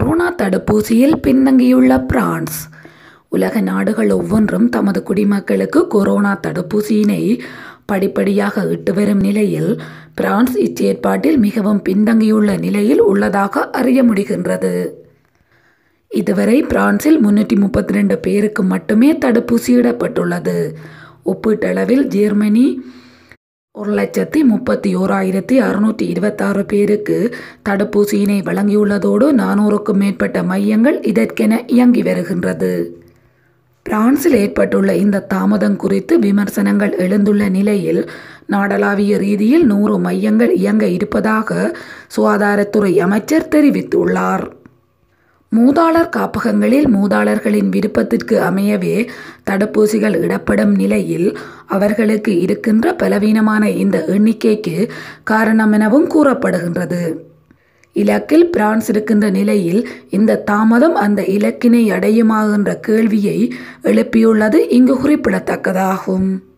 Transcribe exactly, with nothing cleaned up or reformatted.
Corona தடுப்பூசியில் பின்தங்கியுள்ள France. உலக நாடுகள் ஒவ்வொன்றும் தமது குடிமக்களுக்கு கொரோனா தடுப்பூசியினை படிப்படியாக இட்டு வரும் நிலையில் பிரான்ஸ் இச்செயற்பாட்டில் மிகவும் பின்தங்கியுள்ள நிலையில் உள்ளதாக அறிய முடிகின்றது. இதுவரை பிரான்சில் முன்னூற்றி முப்பத்தி ரெண்டு பேருக்கு மட்டுமே தடுப்பூசியிடப்பட்டுள்ளது. ஒப்பீட்டளவில் ஜெர்மனி ஒரு லட்சத்தி முப்பத்தி ஓராயிரத்தி அறுநூற்றி இருபத்தாறு பேருக்கு தடுப்பூசியினை வழங்கியுள்ளதோடு நானூறுக்கும் மேற்பட்ட மையங்கள் இதற்கென இயங்கி வருகின்றது. பிரான்சில் ஏற்பட்டுள்ள இந்த தாமதம் குறித்து விமர்சனங்கள் எழுந்துள்ள நிலையில் நாடளாவிய ரீதியில் நூறு மையங்கள் இயங்க இருப்பதாக சுகாதாரத்துறை அமைச்சர் தெரிவித்துள்ளார். மூதாளர் காப்பகங்களில் மூதாளர்களின் விருப்பத்திற்கு அமையவே தடுப்பூசிகள் இடப்படும் நிலையில் அவர்களுக்கு இருக்கின்ற பலவீனமான இந்த எண்ணிக்கைக்கு காரணம் எனவும் கூறப்படுகின்றது. இலக்கில் பிரான்ஸ் இருக்கின்ற நிலையில் இந்த தாமதம் அந்த இலக்கினை அடையுமா என்ற கேள்வியை எழுப்பியுள்ளது இங்கு குறிப்பிடத்தக்கதாகும்.